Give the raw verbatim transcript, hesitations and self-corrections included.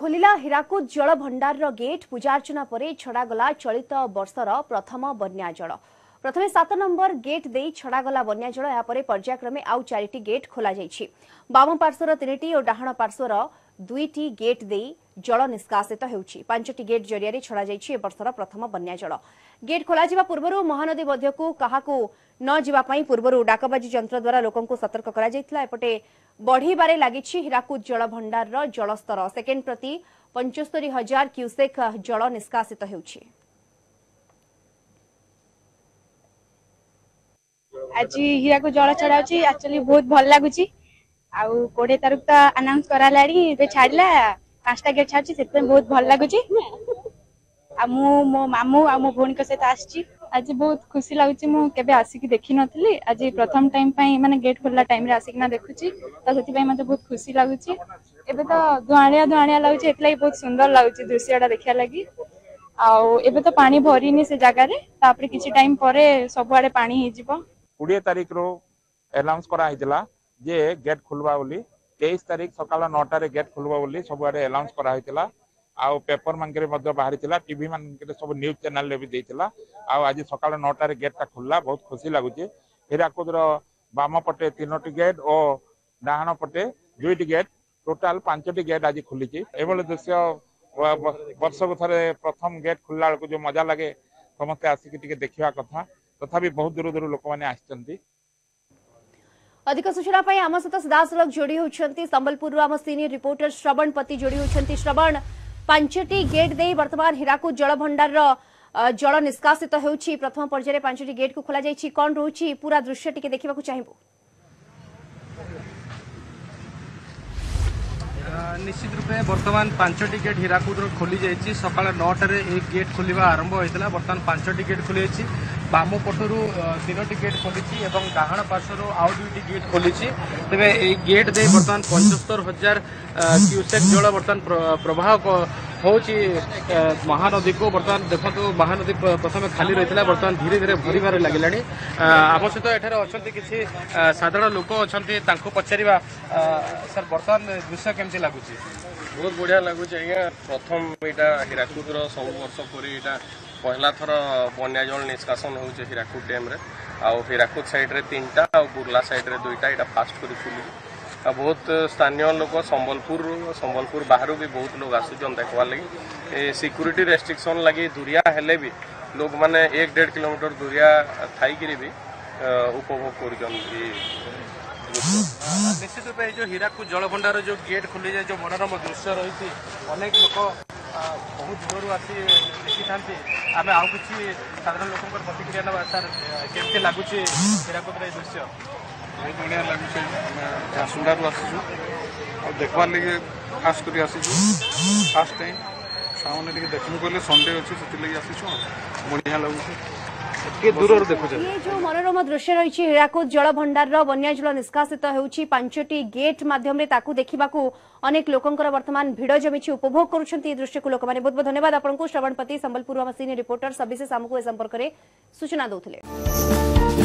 खोलिला हीराकुद जल भंडार गेट पूजार्चना पर छड़ागला चलित वर्षर प्रथम बन्या जल। प्रथमे सात नंबर गेट दे छड़ागला बन्या जल। यापर पर्यायक्रमे आउ चारिटी गेट खोल बाम पार्श्वर तीन और डाहाण पार्श्वर दुईटी गेट दे जल निष्कासित होउछि। पांचटी गेट जरिया छड़ा जाइछि वर्षर प्रथम बन्या जल। गेट खोला जिबा पूर्वरु महानदी मध्यकु काहाकू न जिबा पई पूर्वरु डाकबाजी यंत्र द्वारा लोकंकु सतर्क करा जाइतला। एपटे बढ़ीबारे लागिछि हीराकुद जल भंडार जलस्तर। सेकेंड प्रति पंचस्तरी हजार क्यूसेक जल निष्कासित होउछि। आज हीराकुद जल छड़ाउछि एक्चुअली बहुत भल लागुछि। आउ कोड़े तारीख तो अनाउंस करालाड़ी ए छाड़ला पांचटा गेट छाड़छि सेते बहुत भल लागुछि। आ मु मो मामू आ मो भोनी के सहित आछि। आज बहुत खुशी लागुछि। मु केबे आसिक देखि नथली। आज प्रथम टाइम पई माने गेट खोलला टाइम रे आसिक ना देखुछि त सेति पई मते बहुत खुशी लागुछि। एबे तो दुआणिया दुआणिया लागुछि एतलाई बहुत सुंदर लागुछि दृश्यटा देखिया लागि। आउ एबे तो पानी भरिनी से जगह रे तापर किछि टाइम परे सब आड़े पानी हे जिवो। बीस तारीख रो अनाउंस करा हितला जे गेट खुलवा बोली। तेईस तारीख सकाळ नौटा रे गेट खुलवा बोली सब आड़े अनाउंस करा हितला। आउ पेपर मानके मध्य बाहरी थिला टीवी मानके सब न्यूज चैनल रे भी देथिला। आउ आज सकाळ नौटा रे गेट ता खुलला बहुत खुशी लागुची। हीराकुद रो बाम पटे तीनोटी गेट और डाहाण पटे दुईटी गेट टोटाल पांचटी गेट आज खुलीची। एबले दृश्य वर्ष को थरे प्रथम गेट खुलला को जो मजा लगे समस्त आसिक टिके देखिया कथा। तथापि बहुत दूर दूर लोक माने आछंती। अधिक सूचना पाई आम सहित सीधासलख जोड़ी होती संबलपुर आम सीनियर रिपोर्टर श्रवण पति जोड़ी होती। श्रवण, पांचटी गेट दे वर्तमान हीराकुद जल भंडार जल निष्कासित होउछि। प्रथम पर्याय पांचटी गेट को खोला जाइछि। कौन रोची पूरा दृश्य टिके देखिबा को चाहिबो? निश्चित रूपे वर्तमान पांचटी गेट हीराकुद खोली जाइछि। सकाळ नौटा रे एक गेट खोलिबा आरंभ होइतला। वर्तमान पांचटी गेट खोली जाइछि। बाम पटरु तीनोटी गेट खोली एवं डाहाण पार्श्वर आउ दुईटी गेट खोली। तेबे ए गेट दे वर्तमान पचहत्तर हजार क्यूसेक जल वर्तमान प्रवाह होउछि महानदी को। वर्तमान देखो महानदी प्रथम खाली रही वर्तमान धीरे धीरे भरबार लगिलानी। आम सहित एठार अच्छा किसी साधारण लोक अच्छा पचारा सर वर्तमान दृश्य केमती लगुच? बहुत बढ़िया लगुच आज्ञा। प्रथम यहाँ हीराकुद सब वर्ष पर यहाँ पहला थर बन्या जल निष्कासन हो हीराकुद डैम रे। आउ हीराकुद साइड रे तीन टा और बुर्ला साइड रे दुईटा यहाँ फास्ट कर खुली। बहुत स्थानीय लोक संबलपुर संबलपुर बाहर भी बहुत लोग आसुचन देखवार लगी। सिक्यूरीटी रेस्ट्रिक्शन लगी दूरिया हेले भी लोग माने एक डेढ़ किलोमीटर दूरिया थाईकि भी उपभोग कर। निश्चित रूप जो हीराकुद जल भंडार जो गेट खुली जाए जो मनोरम दृश्य रही अनेक लोक बहुत दूर आसी देखी था। आम आउ कि साधारण लोक प्रतिक्रिया ना सर केमती लगुच हीराकुद दृश्य? बहुत बढ़िया लगुच। आम झारसुगुड़ा आसीचु और देखबार लगे खास कर आसीचु फास्ट टाइम छुआ मैंने देखू कहले संडे अच्छे से आसीचु बढ़िया लगुच। दूर देखो ये जो मनोरम दृश्य रही हीराकुद जल भंडार बन्या जल निष्कासित होउछि। पांचटी गेट माध्यम रे ताकू देखिबाकू अनेक लोकंकर वर्तमान भिड़ जमिछि उपभोग करुछंती। दृश्य को लोक माने बहुत बहुत धन्यवाद आपनको। श्रवण पति संबलपुर सीनियर रिपोर्टर सविशेष आमको ए संपर्क रे सूचना दउथिले।